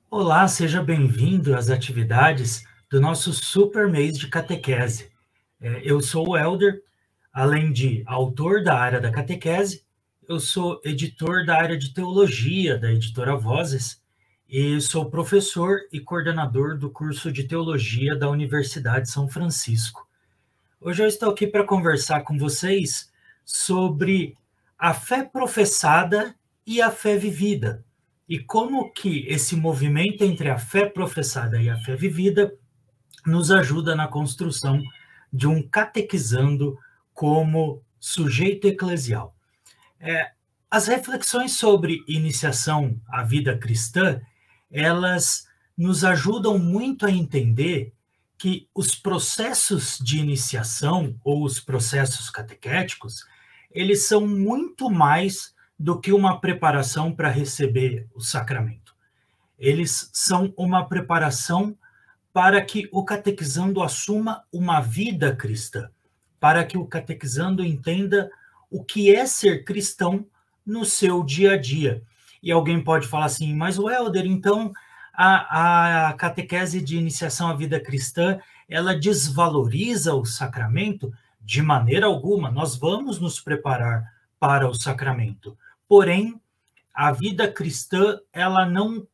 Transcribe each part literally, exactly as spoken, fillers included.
Olá, seja bem-vindo às atividades do nosso super mês de catequese. É, Eu sou o Elder, além de autor da área da catequese, eu sou editor da área de teologia da editora Vozes e sou professor e coordenador do curso de teologia da Universidade São Francisco. Hoje eu estou aqui para conversar com vocês sobre a fé professada e a fé vivida, e como que esse movimento entre a fé professada e a fé vivida nos ajuda na construção de um catequizando como sujeito eclesial. É, as reflexões sobre iniciação à vida cristã, elas nos ajudam muito a entender que os processos de iniciação ou os processos catequéticos, eles são muito mais do que uma preparação para receber o sacramento. Eles são uma preparação para que o catequizando assuma uma vida cristã, para que o catequizando entenda o que é ser cristão no seu dia a dia. E alguém pode falar assim, mas o Helder, então a, a catequese de iniciação à vida cristã, ela desvaloriza o sacramento? De maneira alguma, nós vamos nos preparar para o sacramento. Porém, a vida cristã, ela não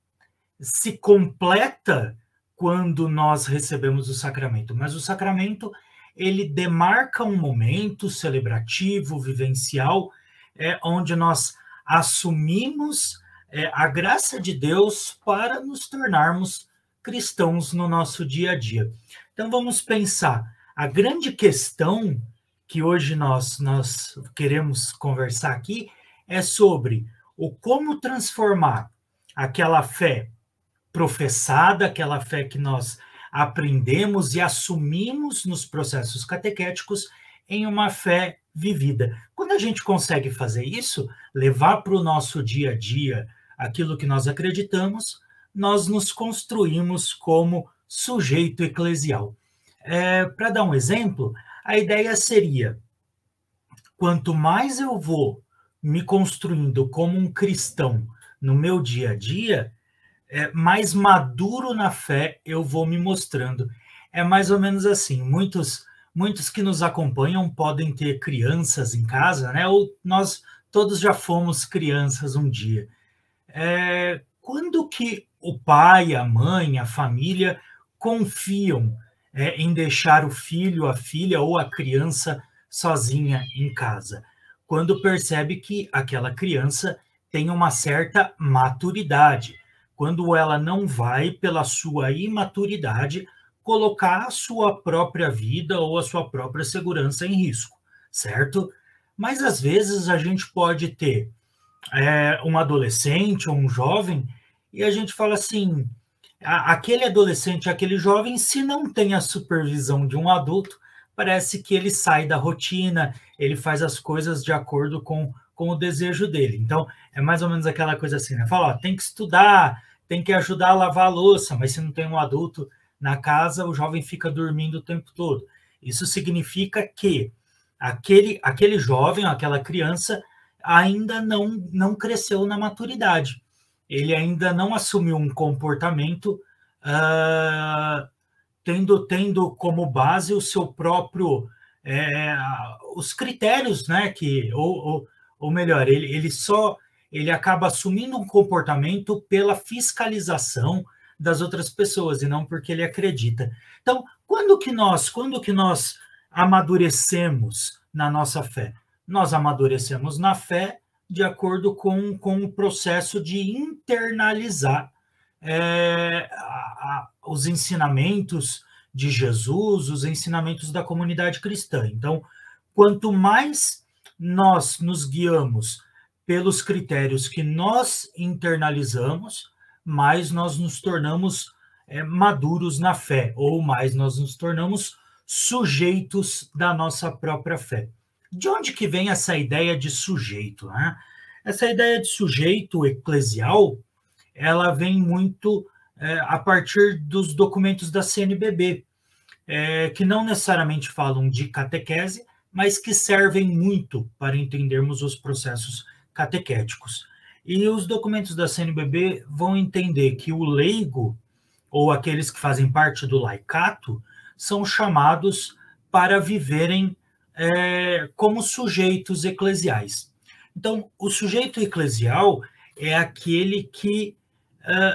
se completa quando nós recebemos o sacramento, mas o sacramento, ele demarca um momento celebrativo, vivencial, é, onde nós assumimos é, a graça de Deus para nos tornarmos cristãos no nosso dia a dia. Então vamos pensar, a grande questão que hoje nós, nós queremos conversar aqui é sobre o como transformar aquela fé professada, aquela fé que nós aprendemos e assumimos nos processos catequéticos, em uma fé vivida. Quando a gente consegue fazer isso, levar para o nosso dia a dia aquilo que nós acreditamos, nós nos construímos como sujeito eclesial. É, para dar um exemplo, a ideia seria: quanto mais eu vou me construindo como um cristão no meu dia a dia, é, mais maduro na fé eu vou me mostrando. É mais ou menos assim. Muitos, muitos que nos acompanham podem ter crianças em casa, né? Ou nós todos já fomos crianças um dia. É, quando que o pai, a mãe, a família confiam é, em deixar o filho, a filha ou a criança sozinha em casa? Quando percebe que aquela criança tem uma certa maturidade, quando ela não vai, pela sua imaturidade, colocar a sua própria vida ou a sua própria segurança em risco, certo? Mas às vezes a gente pode ter é, um adolescente ou um jovem e a gente fala assim, a, aquele adolescente, aquele jovem, se não tem a supervisão de um adulto, parece que ele sai da rotina, ele faz as coisas de acordo com, com o desejo dele. Então, é mais ou menos aquela coisa assim, né? Fala, ó, tem que estudar, tem que ajudar a lavar a louça, mas se não tem um adulto na casa, o jovem fica dormindo o tempo todo. Isso significa que aquele, aquele jovem, aquela criança, ainda não, não cresceu na maturidade. Ele ainda não assumiu um comportamento uh, tendo, tendo como base o seu próprio, é, os critérios, né, que, ou, ou, ou melhor, ele, ele só, ele acaba assumindo um comportamento pela fiscalização das outras pessoas e não porque ele acredita. Então, quando que nós, quando que nós amadurecemos na nossa fé? Nós amadurecemos na fé de acordo com, com o processo de internalizar é, a, a, os ensinamentos de Jesus, os ensinamentos da comunidade cristã. Então, quanto mais nós nos guiamos pelos critérios que nós internalizamos, mais nós nos tornamos é, maduros na fé, ou mais nós nos tornamos sujeitos da nossa própria fé. De onde que vem essa ideia de sujeito, né? Essa ideia de sujeito eclesial, ela vem muito é, a partir dos documentos da C N B B, é, que não necessariamente falam de catequese, mas que servem muito para entendermos os processos catequéticos. E os documentos da C N B B vão entender que o leigo, ou aqueles que fazem parte do laicato, são chamados para viverem é, como sujeitos eclesiais. Então, o sujeito eclesial é aquele que é,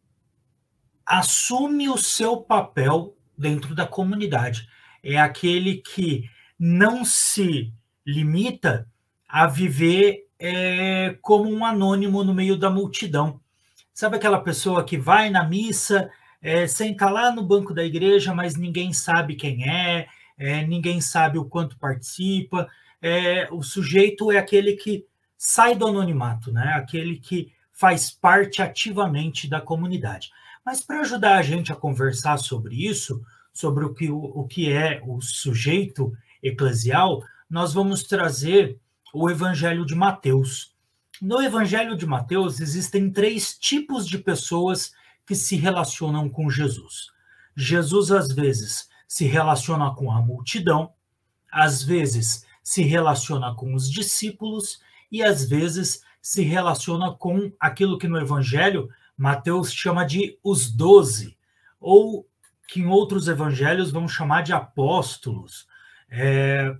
assume o seu papel dentro da comunidade. É aquele que não se limita a viver é, como um anônimo no meio da multidão. Sabe aquela pessoa que vai na missa, é, senta lá no banco da igreja, mas ninguém sabe quem é, é ninguém sabe o quanto participa. É, o sujeito é aquele que sai do anonimato, né? Aquele que faz parte ativamente da comunidade. Mas para ajudar a gente a conversar sobre isso, sobre o que, o, o que é o sujeito eclesial, nós vamos trazer o Evangelho de Mateus. No Evangelho de Mateus existem três tipos de pessoas que se relacionam com Jesus. Jesus, às vezes, se relaciona com a multidão, às vezes se relaciona com os discípulos e, às vezes, se relaciona com aquilo que no Evangelho Mateus chama de os doze, ou que em outros evangelhos vão chamar de apóstolos. É...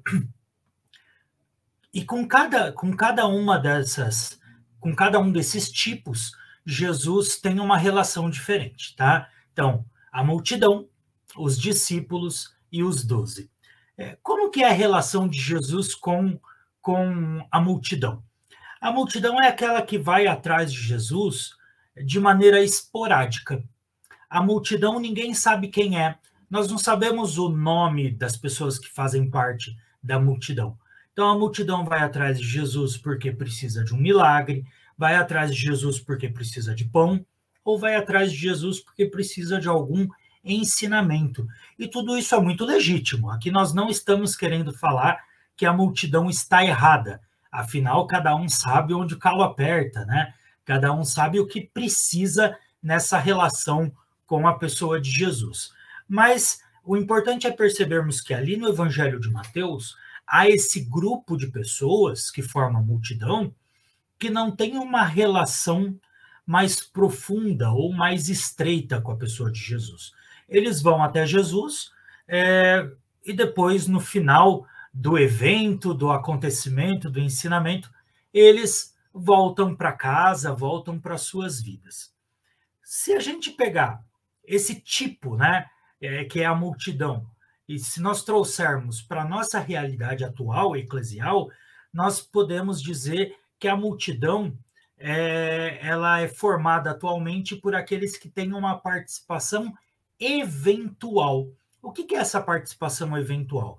E com cada, com cada uma dessas, com cada um desses tipos, Jesus tem uma relação diferente, tá? Então, a multidão, os discípulos e os doze. É, como que é a relação de Jesus com, com a multidão? A multidão é aquela que vai atrás de Jesus de maneira esporádica. A multidão, ninguém sabe quem é. Nós não sabemos o nome das pessoas que fazem parte da multidão. Então, a multidão vai atrás de Jesus porque precisa de um milagre, vai atrás de Jesus porque precisa de pão, ou vai atrás de Jesus porque precisa de algum ensinamento. E tudo isso é muito legítimo. Aqui nós não estamos querendo falar que a multidão está errada. Afinal, cada um sabe onde o calo aperta, né? Cada um sabe o que precisa nessa relação com a pessoa de Jesus. Mas o importante é percebermos que ali no Evangelho de Mateus há esse grupo de pessoas que formam a multidão que não tem uma relação mais profunda ou mais estreita com a pessoa de Jesus. Eles vão até Jesus é, e depois, no final do evento, do acontecimento, do ensinamento, eles voltam para casa, voltam para suas vidas. Se a gente pegar esse tipo, né, é, que é a multidão, e se nós trouxermos para a nossa realidade atual, eclesial, nós podemos dizer que a multidão é, ela é formada atualmente por aqueles que têm uma participação eventual. O que, que é essa participação eventual?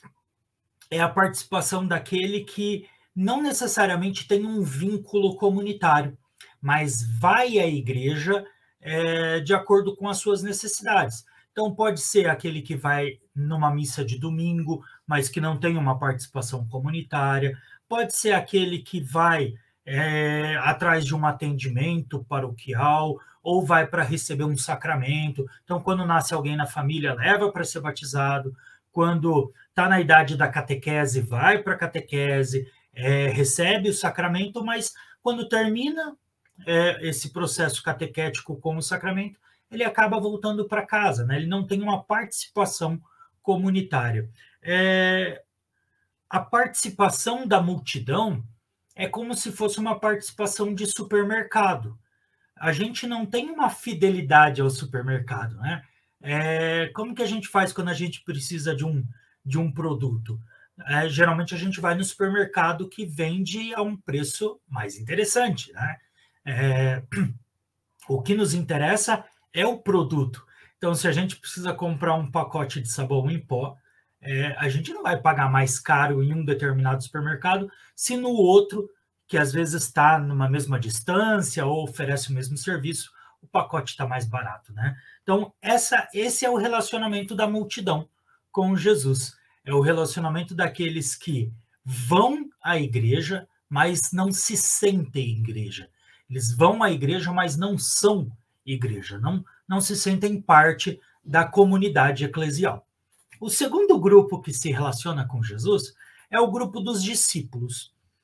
É a participação daquele que não necessariamente tem um vínculo comunitário, mas vai à igreja é, de acordo com as suas necessidades. Então, pode ser aquele que vai numa missa de domingo, mas que não tem uma participação comunitária. Pode ser aquele que vai é, atrás de um atendimento paroquial ou vai para receber um sacramento. Então, quando nasce alguém na família, leva para ser batizado. Quando está na idade da catequese, vai para a catequese, é, recebe o sacramento, mas quando termina é, esse processo catequético com o sacramento, ele acaba voltando para casa, né? Ele não tem uma participação comunitária. É, a participação da multidão é como se fosse uma participação de supermercado. A gente não tem uma fidelidade ao supermercado, né? É, como que a gente faz quando a gente precisa de um, de um produto? É, geralmente a gente vai no supermercado que vende a um preço mais interessante, né? É, o que nos interessa é o produto. Então, se a gente precisa comprar um pacote de sabão em pó, é, a gente não vai pagar mais caro em um determinado supermercado se no outro, que às vezes está numa mesma distância ou oferece o mesmo serviço, o pacote está mais barato, né? Então, essa, esse é o relacionamento da multidão com Jesus. É o relacionamento daqueles que vão à igreja, mas não se sentem igreja. Eles vão à igreja, mas não são igreja, não, não se sentem parte da comunidade eclesial. O segundo grupo que se relaciona com Jesus é o grupo dos discípulos.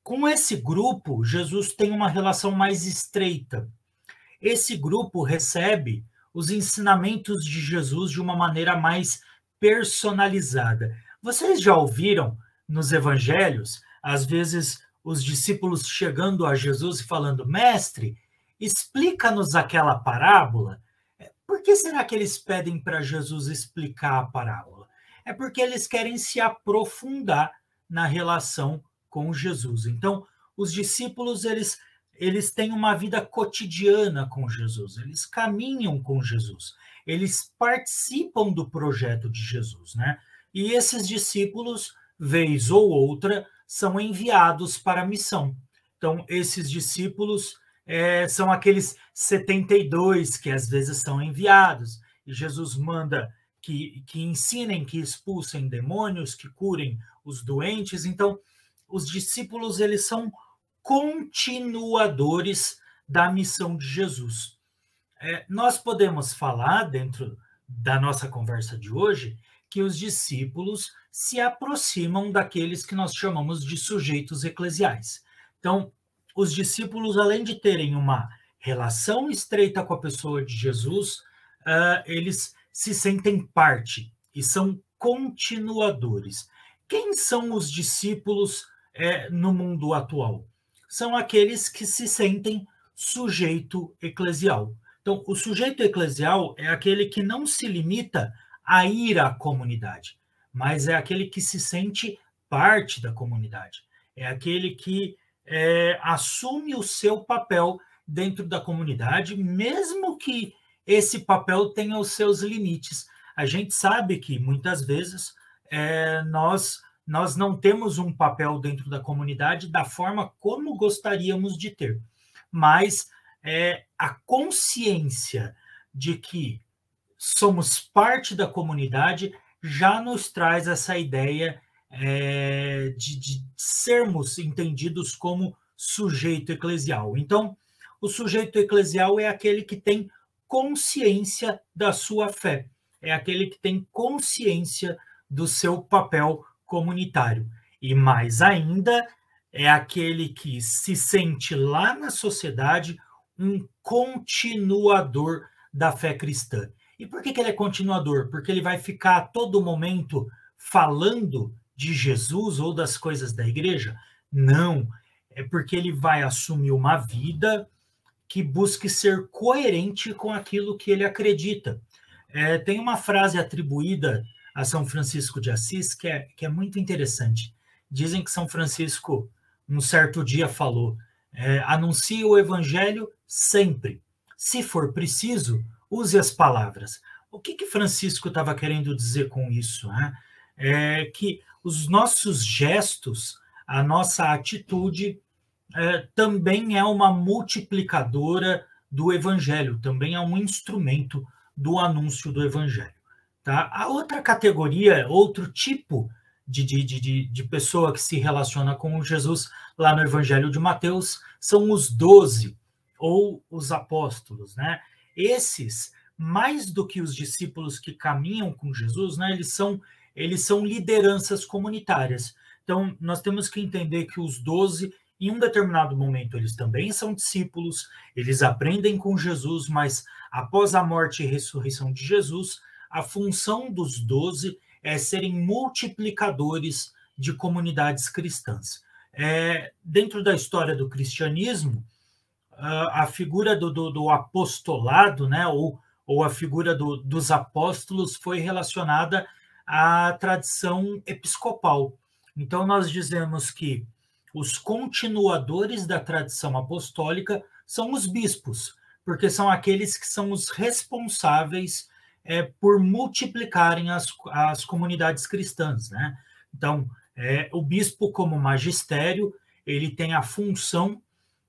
Com esse grupo, Jesus tem uma relação mais estreita. Esse grupo recebe os ensinamentos de Jesus de uma maneira mais personalizada. Vocês já ouviram nos evangelhos, às vezes, os discípulos chegando a Jesus e falando: Mestre, explica-nos aquela parábola? Por que será que eles pedem para Jesus explicar a parábola? É porque eles querem se aprofundar na relação com Jesus. Então, os discípulos, eles, eles têm uma vida cotidiana com Jesus, eles caminham com Jesus, eles participam do projeto de Jesus, né? E esses discípulos, vez ou outra, são enviados para a missão. Então, esses discípulos é, são aqueles setenta e dois que às vezes são enviados, e Jesus manda que, que ensinem, que expulsem demônios, que curem os doentes. Então, os discípulos, eles são continuadores da missão de Jesus. É, nós podemos falar, dentro da nossa conversa de hoje, que os discípulos se aproximam daqueles que nós chamamos de sujeitos eclesiais. Então, os discípulos, além de terem uma relação estreita com a pessoa de Jesus, uh, eles se sentem parte e são continuadores. Quem são os discípulos é, no mundo atual? São aqueles que se sentem sujeito eclesial. Então, o sujeito eclesial é aquele que não se limita a ir à comunidade, mas é aquele que se sente parte da comunidade. É aquele que é, assume o seu papel dentro da comunidade, mesmo que esse papel tenha os seus limites. A gente sabe que, muitas vezes, é, nós, nós não temos um papel dentro da comunidade da forma como gostaríamos de ter, mas é, a consciência de que somos parte da comunidade já nos traz essa ideia é, de, de sermos entendidos como sujeito eclesial. Então, o sujeito eclesial é aquele que tem consciência da sua fé, é aquele que tem consciência do seu papel comunitário. E mais ainda, é aquele que se sente lá na sociedade um continuador da fé cristã. E por que que ele é continuador? Porque ele vai ficar a todo momento falando de Jesus ou das coisas da igreja? Não, é porque ele vai assumir uma vida que busque ser coerente com aquilo que ele acredita. É, tem uma frase atribuída a São Francisco de Assis que é, que é muito interessante. Dizem que São Francisco, um certo dia, falou: é, anuncie o evangelho sempre. Se for preciso, use as palavras. O que que Francisco estava querendo dizer com isso? Né? É que os nossos gestos, a nossa atitude, é, também é uma multiplicadora do evangelho, também é um instrumento do anúncio do evangelho. Tá? A outra categoria, outro tipo de, de, de, de pessoa que se relaciona com Jesus lá no evangelho de Mateus são os doze, ou os apóstolos, né? Esses, mais do que os discípulos que caminham com Jesus, né, eles são, eles são lideranças comunitárias. Então, nós temos que entender que os doze, em um determinado momento, eles também são discípulos, eles aprendem com Jesus, mas após a morte e ressurreição de Jesus, a função dos doze é serem multiplicadores de comunidades cristãs. É, dentro da história do cristianismo, a figura do, do, do apostolado, né, ou, ou a figura do, dos apóstolos foi relacionada à tradição episcopal. Então, nós dizemos que os continuadores da tradição apostólica são os bispos, porque são aqueles que são os responsáveis é, por multiplicarem as, as comunidades cristãs, né? Então, é, o bispo, como magistério, ele tem a função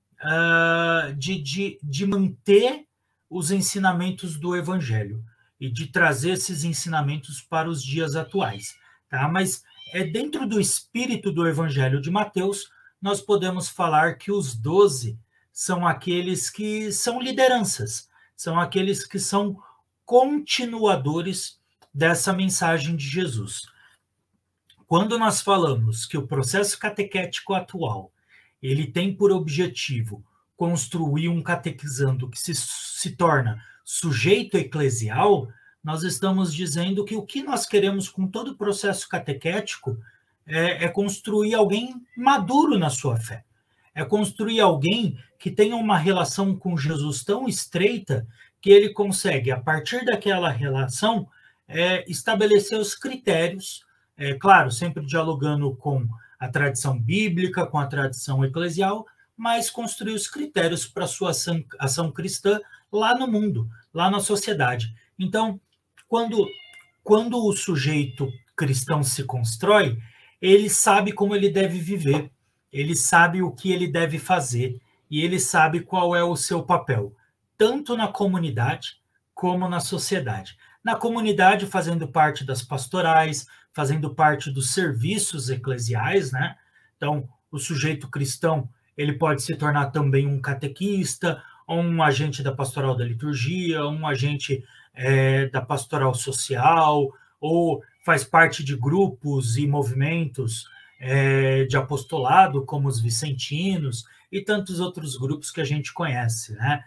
Uh, de, de, de manter os ensinamentos do evangelho e de trazer esses ensinamentos para os dias atuais. Tá? Mas é dentro do espírito do evangelho de Mateus, nós podemos falar que os doze são aqueles que são lideranças, são aqueles que são continuadores dessa mensagem de Jesus. Quando nós falamos que o processo catequético atual ele tem por objetivo construir um catequizando que se, se torna sujeito eclesial, nós estamos dizendo que o que nós queremos com todo o processo catequético é, é construir alguém maduro na sua fé. É construir alguém que tenha uma relação com Jesus tão estreita que ele consegue, a partir daquela relação, é, estabelecer os critérios, é, claro, sempre dialogando com a tradição bíblica, com a tradição eclesial, mas construir os critérios para a sua ação, ação cristã lá no mundo, lá na sociedade. Então, quando, quando o sujeito cristão se constrói, ele sabe como ele deve viver, ele sabe o que ele deve fazer e ele sabe qual é o seu papel, tanto na comunidade como na sociedade. Na comunidade, fazendo parte das pastorais, fazendo parte dos serviços eclesiais, né? Então, o sujeito cristão, ele pode se tornar também um catequista, ou um agente da pastoral da liturgia, um agente é, da pastoral social, ou faz parte de grupos e movimentos é, de apostolado, como os vicentinos, e tantos outros grupos que a gente conhece, né?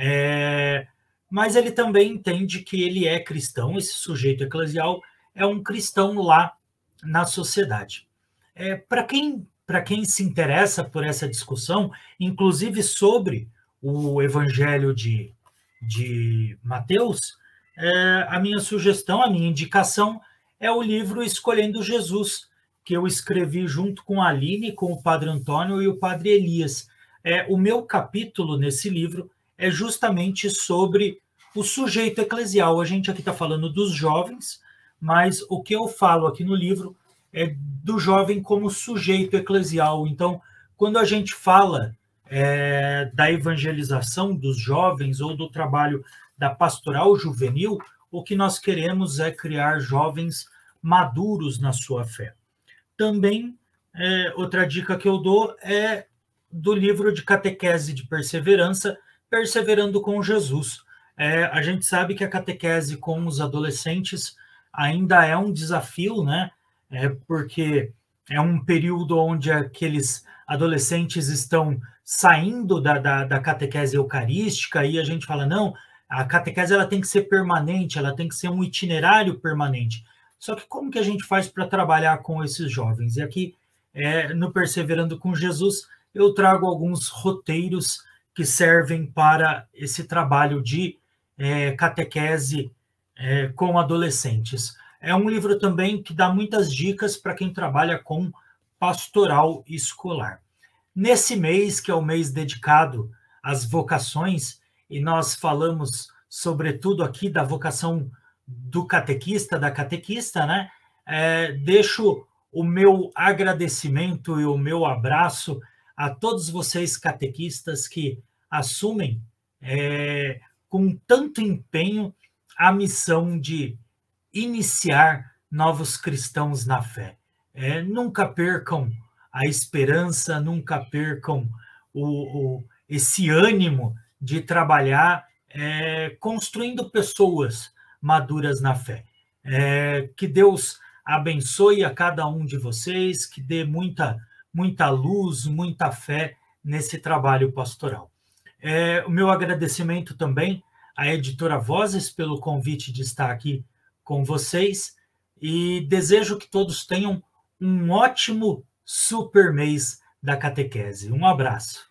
É, mas ele também entende que ele é cristão, esse sujeito eclesial é um cristão lá na sociedade. É, para quem, para quem se interessa por essa discussão, inclusive sobre o Evangelho de, de Mateus, é, a minha sugestão, a minha indicação é o livro Escolhendo Jesus, que eu escrevi junto com a Aline, com o Padre Antônio e o Padre Elias. É, o meu capítulo nesse livro é justamente sobre o sujeito eclesial. A gente aqui está falando dos jovens, mas o que eu falo aqui no livro é do jovem como sujeito eclesial. Então, quando a gente fala é, da evangelização dos jovens ou do trabalho da pastoral juvenil, o que nós queremos é criar jovens maduros na sua fé. Também, é, outra dica que eu dou é do livro de catequese de perseverança, Perseverando com Jesus. É, a gente sabe que a catequese com os adolescentes ainda é um desafio, né? É porque é um período onde aqueles adolescentes estão saindo da, da, da catequese eucarística e a gente fala, não, a catequese ela tem que ser permanente, ela tem que ser um itinerário permanente. Só que como que a gente faz para trabalhar com esses jovens? E aqui, é, no Perseverando com Jesus, eu trago alguns roteiros que servem para esse trabalho de é, catequese é, com adolescentes. É um livro também que dá muitas dicas para quem trabalha com pastoral escolar. Nesse mês, que é o mês dedicado às vocações, e nós falamos sobretudo aqui da vocação do catequista, da catequista, né? É, deixo o meu agradecimento e o meu abraço a todos vocês catequistas que assumem é, com tanto empenho a missão de iniciar novos cristãos na fé. É, nunca percam a esperança, nunca percam o, o, esse ânimo de trabalhar é, construindo pessoas maduras na fé. É, que Deus abençoe a cada um de vocês, que dê muita, muita luz, muita fé nesse trabalho pastoral. É, o meu agradecimento também à editora Vozes pelo convite de estar aqui com vocês e desejo que todos tenham um ótimo super mês da catequese. Um abraço.